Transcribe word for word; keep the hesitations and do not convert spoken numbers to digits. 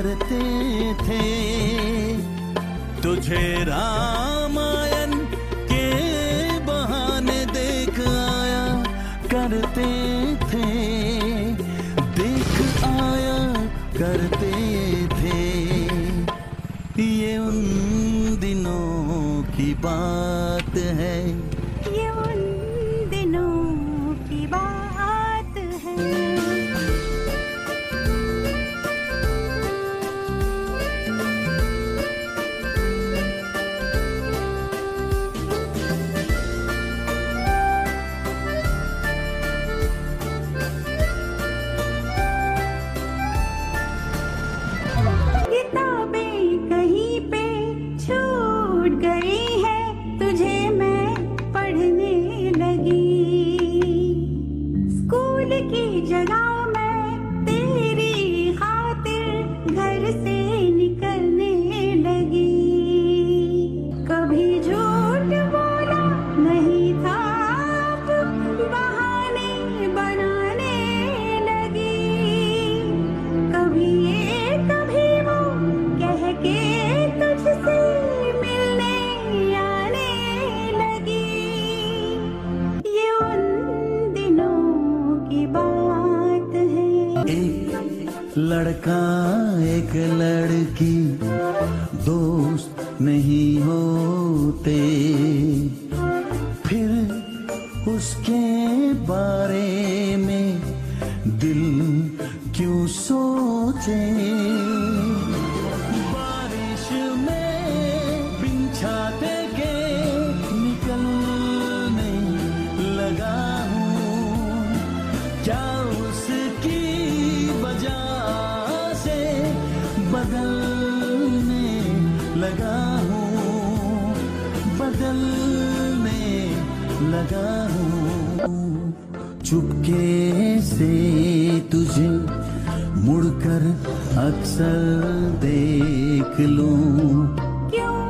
करते थे। तुझे रामायण के बहाने देख आया करते थे, देख आया करते थे। ये उन दिनों की बात है, ये उन दिनों की बात है। किताबें कहीं पे छूट गई है, तुझे मैं पढ़ने लगी। स्कूल की जगह मैं तेरी खातिर घर से निकलने लगी। कभी झूठ बोला नहीं था, अब बहाने बनाने लगी। कभी ये कभी वो कह के तुझसे मिलने आने लगी। ये उन दिनों की बात है। एक लड़का एक लड़की दोस्त नहीं होते, फिर उसके बारे में दिल क्यों सोचे। बारिश में बिन छाते के निकलने लगा हूँ, क्या उसकी वजह से बदलने लगा हूँ, बदलने लगा हूँ। चुपके से तुझे मुड़कर अक्सर देख लूं, क्यों